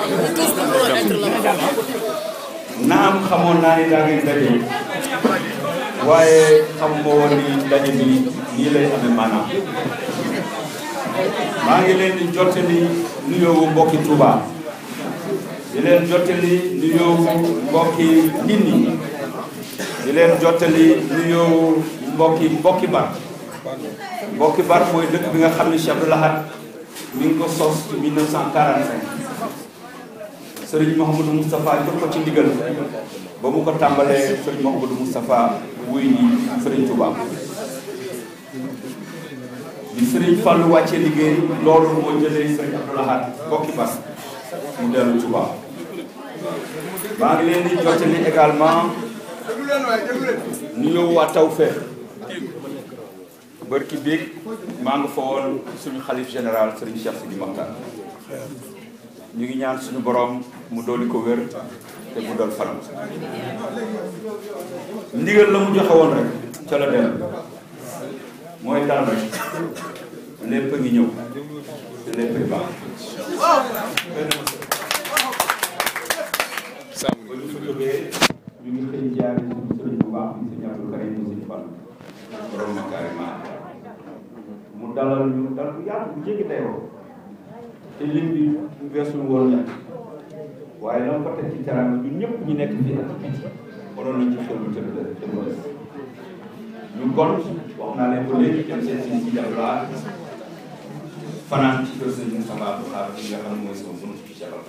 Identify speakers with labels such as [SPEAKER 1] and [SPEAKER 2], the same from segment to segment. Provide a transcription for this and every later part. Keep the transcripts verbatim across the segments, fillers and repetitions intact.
[SPEAKER 1] naam xamoon naa ni daa ngeen daje waaye xamuma woon ni daje bi nii lay amee maanaam maa ngi leen di jottali nuyoo mbokki Touba di leen jottali nuyoo mbokki Ndindi di leen jottali nuyoo mbokki mbokki Bar mbokki Bar mooy dëkk bi nga xam ne Cheikh Abdou Lahad mi ngi ko sos ci mille neuf cent quarante-cinq Serigne Mouhamadou Moustapha jox ko ci ndigal ba mu ko tàmbalee Serigne Mouhamadou Moustapha wuy ni Serigne Touba bi Serigne Fallou wàccee liggéey loolu moo jëlee Serigne Abdou Lahad mbokki Bar mu dellu Touba maa ngi leen di jottali également nuyoo waa Tawfekh bërki biig maa ngi fa woon suñu xalif général Serigne Cheikh Sidi Mokhtar ñu ngi ñaan suñu borom mu dooli ko wér te mu dool fanam ndigal la mu joxe woon rek ca la del mooy dal rek lépp a ngi ñëw te lépp a baax ba ñu fa jógee ñu ngi xëy jaare suñu sëriñ bu baax bi Serigne Abdou Karim mu Serigne Fall borom na carrément mu dalal ñu dal bu yaatu bu jéggi dayoo te lim bi weesul woon la waaye la ko teg ci teraanga ñun ñëpp ñu nekk fii ak biti waroon nañ ci xew lu tëdd te mu des ñu kon wax naa leen ko léegi dem seen si si jàppalaa fanaan ci kër sëñ Moussa Abdou Khadre bi nga xam ne mooy sama bunt ci jabal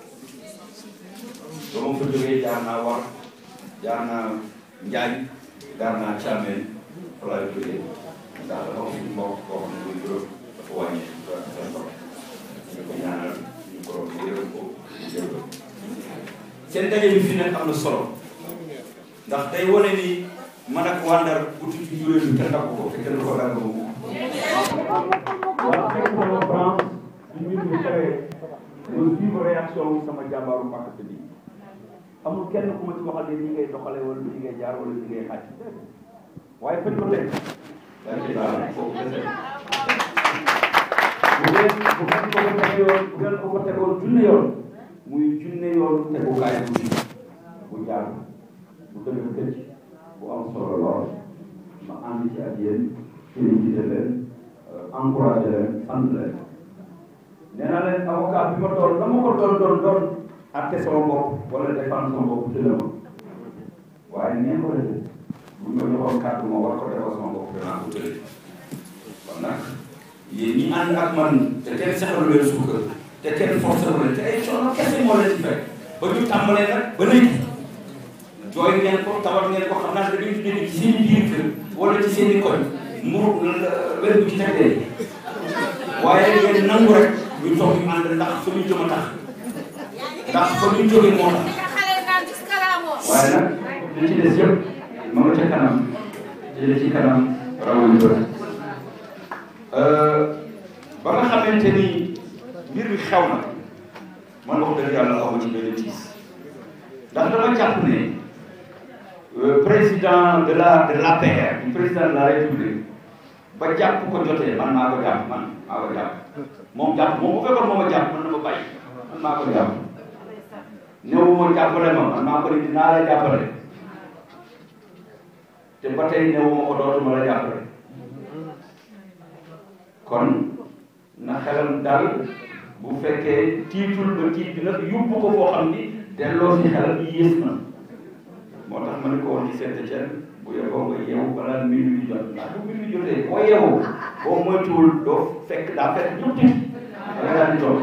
[SPEAKER 1] ba ma fa jógee jaar naa war jaar naa Njaay jaar naa Thiamène fa laay jógee ndax dafa am suñu mbokk koo xam ne muy juróom dafa wàññi seen bopp ñu ko ñaanal ñu ko yërëm ko jërëm seen daje bi fi nekk am na solo ndax day wane ni man ak waa Ndar uti ci juróom bi kenn dàq ko te kenn du ko dàq moom waaw fekk sama France ñu mbir mi xewee ma suivre réaction wu sama jàmbaaru mbàkk bi amul kenn ku ma ci waxal ne ñi ngay doxale wala ñi ngay jaar wala ñi ngay xàcc waaye fañ ko teg dañ ci daal foofu dese bu ngeen bu ngeen ko ko tegoon bu ngeen ko ko tegoon junne yoon muy junne yoon tegukaay bu ji bu jaar bu dëgg këcc bu am solo lool ma ànd ci ak yéen félicité leen encouragé leen sant leen nee naa leen avocat bi ma doon la ma ko doon doon doon atte sama bopp wala défendre sama bopp tële ma waaye nee ko defee bu ñu ko joxoon kàddu ma war ko defal sama bopp danaa ko tële kon nag yéen ñi ànd ak man te kenn saxalu leen suukar te kenn forcé wu leen te ay coono kese moo leen ci fekk ba ñu tàmbalee nag ba léegi jooy ngeen ko tawat ngeen ko xam naa ne dañuy nekk ci seen i biir kër wala ci seen i koñ mburu wen bu ci tegee waaye ngeen nangu rek ñu toog ñu ànd ndax fa ñu jëm a tax ndax fa ñu jógee moo tax waaye nag li ci des yëpp ma nga ca kanam jële ci kanam rawuñu bët ba nga xamante ni mbir bi xew na man wax dëgg yàlla aw ma ci benn tiis ndax dama jàpp ne président de la de l'A P R du président de la République ba jàpp ko jotee man maa ko jàpp man maa ko jàpp moom jàpp moom bu fekkoon moo ma jàpp man na ma bàyyi man maa ko jàpp néew ma jàppale ma man maa ko ni dinaa la jàppale te ba tey néew ma ko dootuma la jàppale kon na xelam dal bu fekkee tiitul ba tiit bi nag yóbbu ko foo xam ni delloo si xelam yi yées na moo tax ma ne ko woon ci Saint-Étienne bu yeboo nga yeewu balaa minuit di jot ndax bu minuit jotee boo yeewoo boo moytuwul doo fekk daa fekk ñëpp tiit da nga daal di toog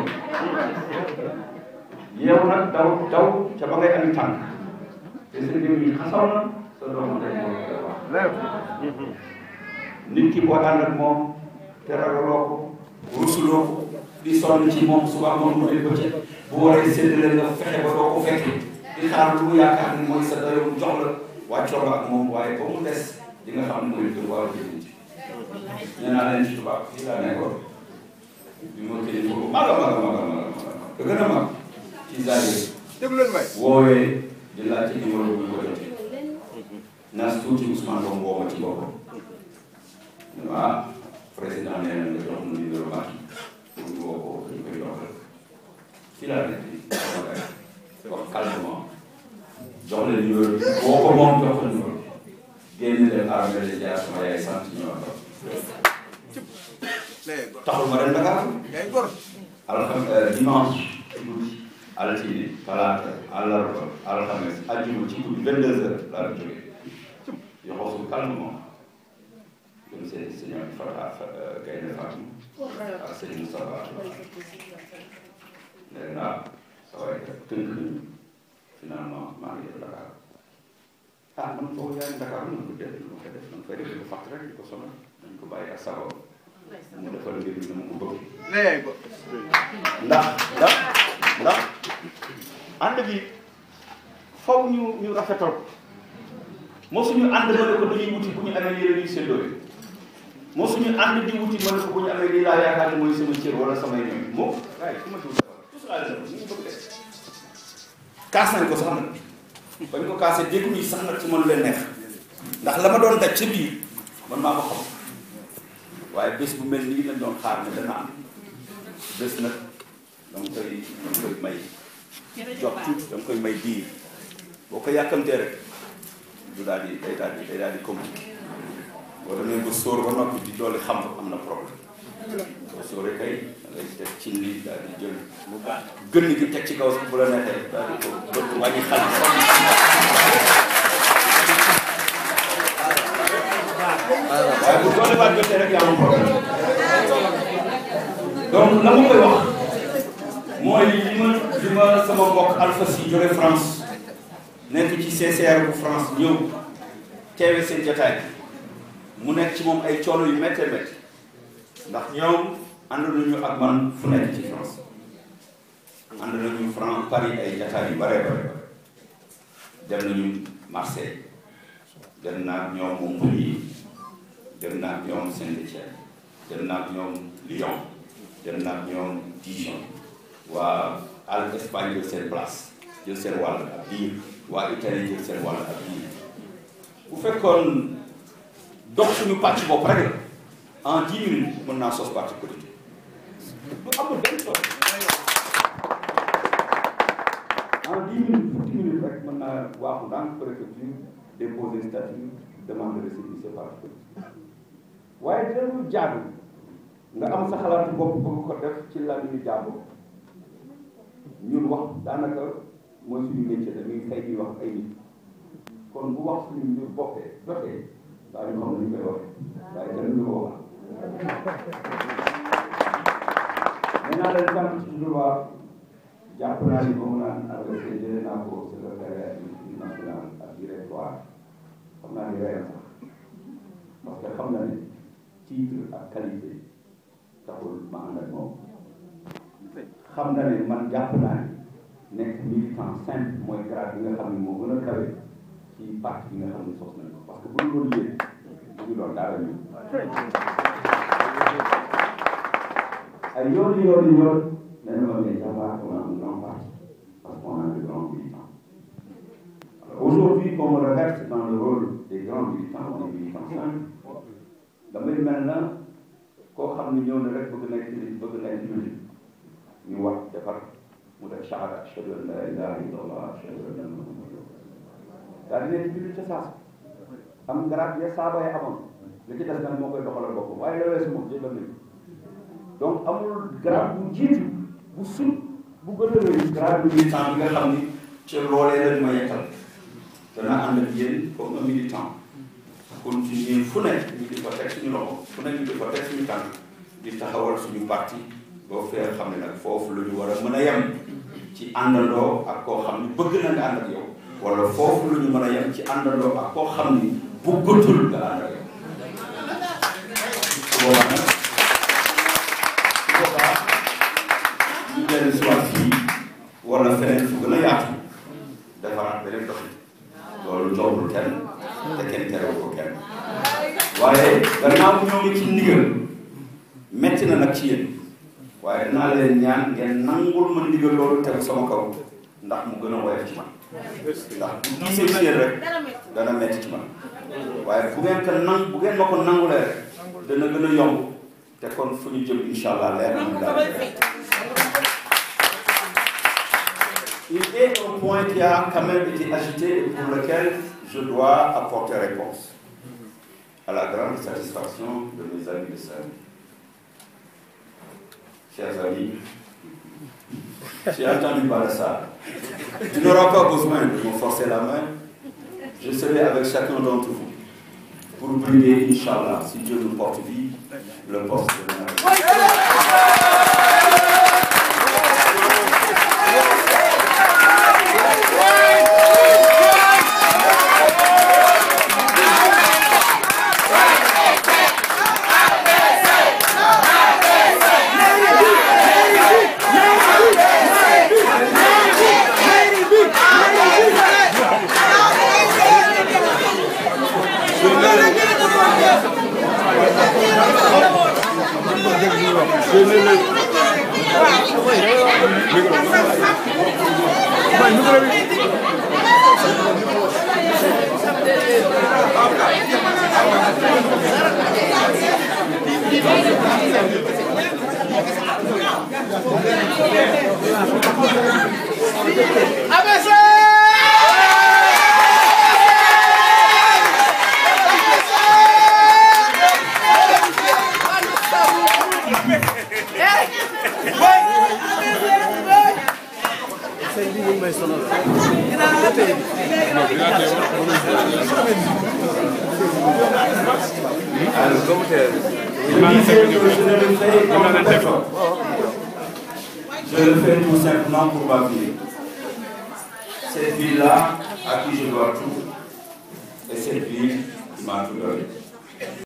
[SPEAKER 1] yeewu nag daw daw ca ba ngay ami tànk te sa déw yi xasaw na sa doom day wax nit ki boo ànd ak moom te ragaloo ko rusuloo ko di sonn ci moom suba moom mu dee bëccëg bu waree séddale nga fexe ba doo ko fekkee di xaar lu mu yaakaar ni mooy sa dayoo mu jox la wàccoo nga ak moom waaye ba mu des di nga xam ne mooy dëgg war a jëriñ ci nee naa leen ci tubaab fii laa nekkoon bi ma tëjee foofu maga maga maga maga te gën a mag ci Zaire woowee di laaj ci numéro bu ñu ko jotee nas tuuti Ousmane Ngom woo ma ci boppam ah président nee na nga jox mu numéro baax pour ñu woo ko ñu koy doxal fii laa nekk wax calmement jox leen numéro bi boo ko moom jox ko numéro génn leen armée de jaar sama yaay sant ñu wax taxul ma dem Dakar alxames dimanche guddi altine talaata àllarba alxames àjjuma ci guddi vingt-deux heures laa la jógee yoxoo su calmement dem seen seigneur Fata Gaynde Fatma ak sëñ Moustapha nee naa sa waay tënk nañu finalement maa ngi def Dakar ah man foofu yaa ngi Dakar nañ ko def lu ko def nañ koy def di ko fàtt rek di ko sonal nañ ko bàyyi ak sago mu defal mbir mi dama ko bëgg ndax ndax ndax ànd bi faw ñu ñu rafetal ko moo suñu ànd ma ne ko dañuy wuti bu ñu amee lii la ñuy séddoo moo suñu ànd di wuti ma ne ko bu ñu amee lii laa yaakaar ne mooy sama cër wala samay ñoom moom waaye su ma ci wut tous à l'heure ñu bëgg def kaas nañ ko sax nag bañ ko kaasee dégguñu sax nag ci mënu leen neex ndax la ma doon daj ca biir man maa ko xam waaye bés bu mel nii lañ doon xaar ne dana am bés nag danga koy danga koy may jox tuuti danga koy may diir boo ko yàkkamtee rek du daal di day daal di day daal di compliqué boo demee ba sóor ba noppi di doole xam am na problème boo sóoree kay da ngay teg ci lii daal di jël mu baax gën gi teg ci kaw bu la neexee daal di ko bët wàññi xal waaye bu doole baat jotee rek yaa am problème donc la ma koy wax mooy li ma li ma sama mbokk Alpha Sy jóge France nekk ci C C R bu France ñëw teewe seen jotaay mu nekk ci moom ay coono yu méttee métti ndax ñoom ànd nañu ak man fu nekk ci France ànd nañu France Paris ay jotaay yu bare bare dem nañu Marseille dem naa ak ñoom Montpellier dem naa ak ñoom Saint-Étienne dem naa ak ñoom Lyon dem naa ak ñoom Dijon waa al Espagne jël seen place jël seen wàll ak biir waa Italie jël seen wàll ak biir bu fekkoon dox suñu pàcc bopp rek la en dix minutes mën naa sos parti politique du amul benn solo en dix minutes fukki minutes rek mën naa waaxu ndànk préfecture déposer statut demande de récépissé parti politique waaye dina jaadu nga am sa xalaatu bopp bëgg ko def ci la ñu jàmm ñun wax daanaka mooy suñu métier dañuy xëy di wax ay nit kon bu wax suñu mbir bokkee doxee daa ñu xam ne ñu koy waxee waaye kenn du ko wax nee naa leen sant ci droit jàpp naa ni moom naan adressé jëlee naa ko secrétaire national ak directoire xam naa ni reen sax parce que xam na ne titre ak qualité taxul ma ànd ak moom xam na ne man jàpp naa ni nekk militant simple mooy grade bi nga xam ne moo gën a kawe ci parti bi nga xam ne sos nañ ko parce que bu ñu doon yéen bu ñu doon dara ñu ay yoon yoon yoon nee na ma mais Java on a un grand parti parce qu'on a de grands militants alors aujourd'hui on me regarde dans le rôle des grands militants des militants simples damay mel na koo xam ne ñëw na rek bëgg nekk bëgg nekk jullit ñu wax defar mu def shahada ashhadu an la ilaha illallah ashhadu anna muhammadan rasulullah daal di nekk jullit ca saas am garaat ya saaba ya amoon li ci des nag moo koy doxalal boppam waaye la weesu moom jël nañu donc amul garaat bu jiitu bu sut bu gën a rëy garaat bu militant bi nga xam ni ci loolee lañ ma yekkal dana ànd ak yéen comme un militant continuer fu nekk ñu di fa teg suñu loxo fu nekk ñu di fa teg suñu tànk di taxawal suñu parti boo fee xam ne nag foofu lu ñu war a mën a yem ci àndandoo ak koo xam ni bëgg na nga ànd ak yow wala foofu lu ñu mën a yem ci àndandoo ak koo xam ni bëggatul nga ànd ak yow su boobaa nag su boobaa ñu dellu si waat fii wala feneen fu gën a yaatu defaraat beneen doxin loolu joxul kenn te kenn terewu ko kenn waaye gannaaw ñoo ngi ci ndigal metti na nag ci yéen waaye dinaa leen ñaan ngeen nangul ma ndigal loolu tegu sama kaw ndax mu gën a woyof ci man ndax bu diisee ci yéen rek dana metti ci man waaye bu ngeen ko nang bu ngeen ma ko nangulee rek dana gën a yomb te kon fu ñu jëm incha allah leer na mu daal il est un point qui a quand même été agité et pour lequel je dois apporter réponse, à la grande satisfaction de mes amis de Saint-Louis. Chers amis, j'ai entendu parler de ça. Tu n'auras pas besoin de me forcer la main. Je serai avec chacun d'entre vous pour brûler, Inch'Allah, si Dieu nous porte vie, le poste de l'État. Je le fais tout simplement pour ma vie. Cette ville-là, à qui je dois tout, et cette ville qui m'a tout donné.